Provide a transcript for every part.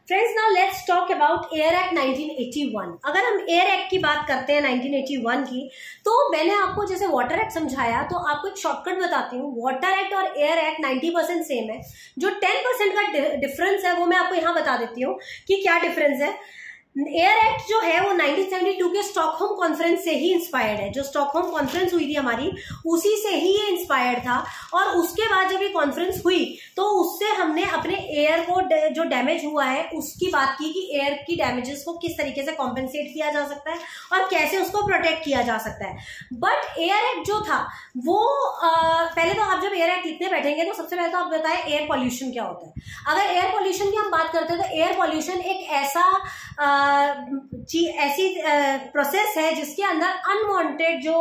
Friends, now let's talk about air act 1981। अगर हम air act की बात करते हैं 1981 की, तो मैंने आपको जैसे वाटर एक्ट समझाया, तो आपको एक शॉर्टकट बताती हूँ। वाटर एक्ट और एयर एक्ट 90% सेम है। जो 10% का डिफरेंस है वो मैं आपको यहाँ बता देती हूँ कि क्या डिफरेंस है। एयर एक्ट जो है वो 1972 के स्टॉकहोम कॉन्फ्रेंस से ही इंस्पायर्ड है। जो स्टॉकहोम कॉन्फ्रेंस हुई थी हमारी, उसी से ही ये इंस्पायर्ड था। और उसके बाद जब ये कॉन्फ्रेंस हुई तो उससे हमने अपने एयर को जो डैमेज हुआ है उसकी बात की कि एयर की डैमेजेस को किस तरीके से कॉम्पेंसेट किया जा सकता है और कैसे उसको प्रोटेक्ट किया जा सकता है। बट एयर एक्ट जो था वो पहले तो आप जब एयर एक्ट लिखने बैठेंगे तो सबसे पहले तो आप बताएं एयर पॉल्यूशन क्या होता है। अगर एयर पॉल्यूशन की हम बात करते हैं तो एयर पॉल्यूशन एक ऐसी प्रोसेस है जिसके अंदर अनवांटेड जो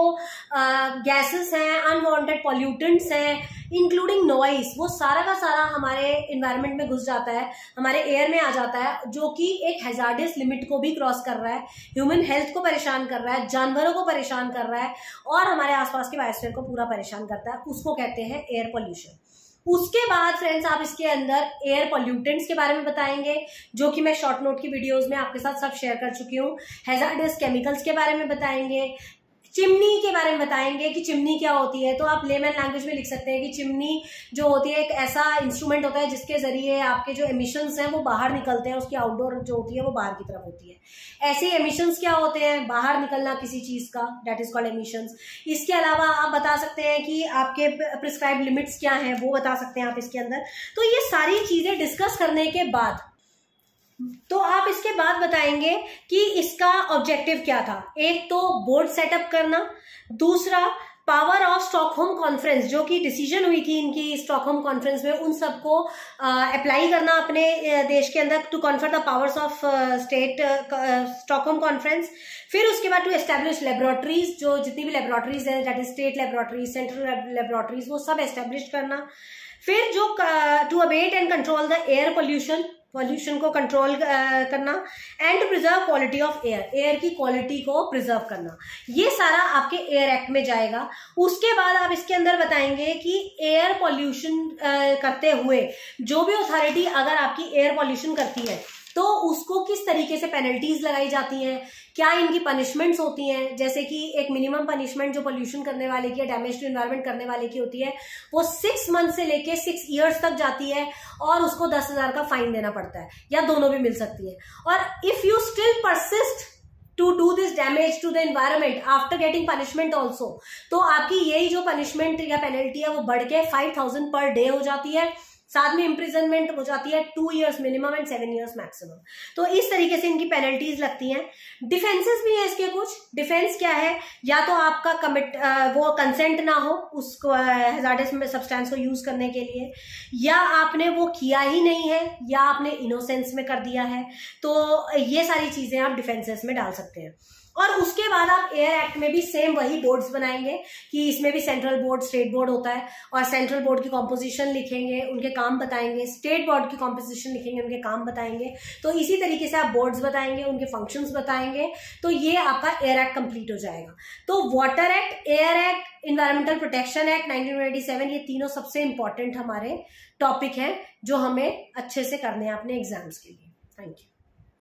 गैसेस हैं, अनवांटेड पॉल्यूटेंट्स हैं, इंक्लूडिंग नॉइस, वो सारा का सारा हमारे इन्वायरमेंट में घुस जाता है, हमारे एयर में आ जाता है, जो कि एक हैजार्डियस लिमिट को भी क्रॉस कर रहा है, ह्यूमन हेल्थ को परेशान कर रहा है, जानवरों को परेशान कर रहा है और हमारे आसपास के बायोस्फीयर को पूरा परेशान करता है। उसको कहते हैं एयर पॉल्यूशन। उसके बाद फ्रेंड्स आप इसके अंदर एयर पॉल्यूटेंट्स के बारे में बताएंगे, जो कि मैं शॉर्ट नोट की वीडियोस में आपके साथ सब शेयर कर चुकी हूँ। हैजार्डस केमिकल्स के बारे में बताएंगे, चिमनी के बारे में बताएंगे कि चिमनी क्या होती है। तो आप लेमन लैंग्वेज में लिख सकते हैं कि चिमनी जो होती है एक ऐसा इंस्ट्रूमेंट होता है जिसके जरिए आपके जो एमिशंस हैं वो बाहर निकलते हैं, उसकी आउटडोर जो होती है वो बाहर की तरफ होती है। ऐसे एमिशंस क्या होते हैं, बाहर निकलना किसी चीज का, दैट इज कॉल्ड एमिशंस। इसके अलावा आप बता सकते हैं कि आपके प्रिस्क्राइब्ड लिमिट्स क्या हैं, वो बता सकते हैं आप इसके अंदर। तो ये सारी चीजें डिस्कस करने के बाद तो आप इसके बाद बताएंगे कि इसका ऑब्जेक्टिव क्या था। एक तो बोर्ड सेटअप करना, दूसरा पावर ऑफ स्टॉकहोम कॉन्फ्रेंस, जो कि डिसीजन हुई थी इनकी स्टॉकहोम कॉन्फ्रेंस में, उन सबको अप्लाई करना अपने देश के अंदर to confer the powers of state Stockholm conference. फिर उसके बाद टू एस्टेब्लिश लेबोरेटरीज, जो जितनी भी लेबोरेटरीज है, that is state laboratories, central laboratories, वो सब एस्टेब्लिश करना। फिर जो to abate and control the air pollution को कंट्रोल करना and to preserve quality of air की क्वालिटी को प्रिजर्व करना। ये सारा आपके एयर एक्ट में जाएगा। उसके बाद आप इसके अंदर बताएंगे कि एयर पॉल्यूशन करते हुए जो भी अथॉरिटी अगर आपकी एयर पॉल्यूशन करती है तो उसको किस तरीके से पेनल्टीज लगाई जाती हैं, क्या इनकी पनिशमेंट्स होती हैं। जैसे कि एक मिनिमम पनिशमेंट जो पोल्यूशन करने वाले की, डैमेज टू एनवायरनमेंट करने वाले की होती है, वो 6 मंथ से लेके 6 ईयर्स तक जाती है और उसको 10,000 का फाइन देना पड़ता है, या दोनों भी मिल सकती है। और if you still persist to do this damage to the environment after getting punishment also, तो आपकी यही जो पनिशमेंट या पेनल्टी है वो बढ़ के 5,000 पर डे हो जाती है। साथ में इम्प्रिजनमेंट हो जाती है 2 years minimum and 7 years maximum. तो इस तरीके से इनकी पेनल्टीज लगती हैं। डिफेंसेस भी है इसके कुछ। डिफेंस क्या है, या तो आपका वो कंसेंट ना हो उसको हैजार्डस सब्सटेंस को यूज करने के लिए, या आपने वो किया ही नहीं है, या आपने इनोसेंस में कर दिया है। तो ये सारी चीजें आप डिफेंसेस में डाल सकते हैं। और उसके बाद आप एयर एक्ट में भी सेम वही बोर्ड्स बनाएंगे कि इसमें भी सेंट्रल बोर्ड, स्टेट बोर्ड होता है, और सेंट्रल बोर्ड की कॉम्पोजिशन लिखेंगे, उनके काम बताएंगे, स्टेट बोर्ड की कॉम्पोजिशन लिखेंगे, उनके काम बताएंगे। तो इसी तरीके से आप बोर्ड्स बताएंगे, उनके फंक्शंस बताएंगे, तो ये आपका एयर एक्ट कंप्लीट हो जाएगा। तो water act, air act, environmental protection act 1987, ये तीनों सबसे इंपॉर्टेंट हमारे टॉपिक हैं जो हमें अच्छे से करने हैं अपने एग्जाम्स के लिए। Thank you.